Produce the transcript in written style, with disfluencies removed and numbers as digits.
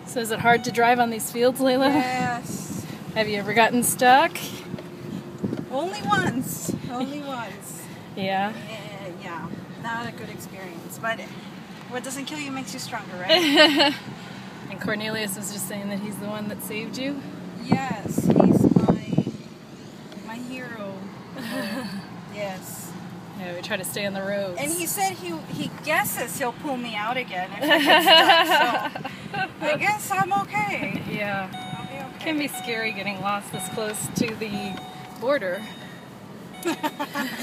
So is it hard to drive on these fields, Layla? Yes. Have you ever gotten stuck? Only once. Only once. Yeah. Yeah. Not a good experience. But what doesn't kill you makes you stronger, right? And Cornelius was just saying that he's the one that saved you? Yes. He's my hero. Yes. Yeah, we try to stay on the roads. And he said he guesses he'll pull me out again if I get stuck. So I guess I'm okay. Yeah. I'll be okay. It can be scary getting lost this close to the border.